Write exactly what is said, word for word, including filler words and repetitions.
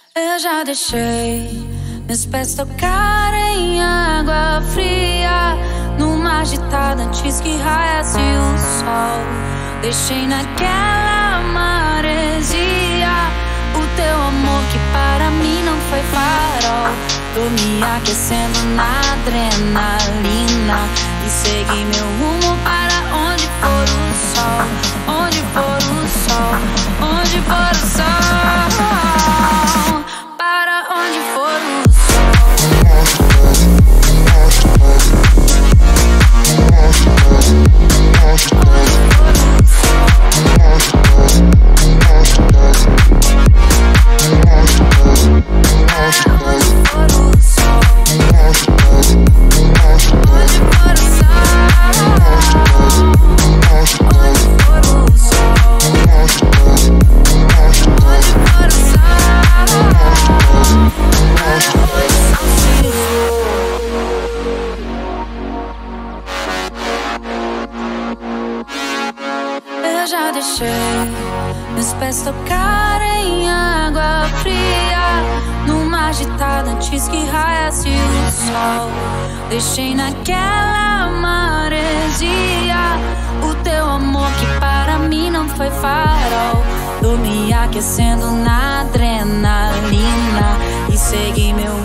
Eu já deixei meus pés tocarem água fria, no mar agitado antes que raiasse o sol. Deixei naquela maresia o teu amor que para mim não foi farol. Tô me aquecendo na adrenalina e segui meu rumo para onde for o sol. Onde for o sol, onde for o sol. Para onde for o já deixei meus pés tocarem água fria, no mar agitado antes que raiasse o sol. Deixei naquela maresia o teu amor que para mim não foi farol. Tô me aquecendo na adrenalina e segui meu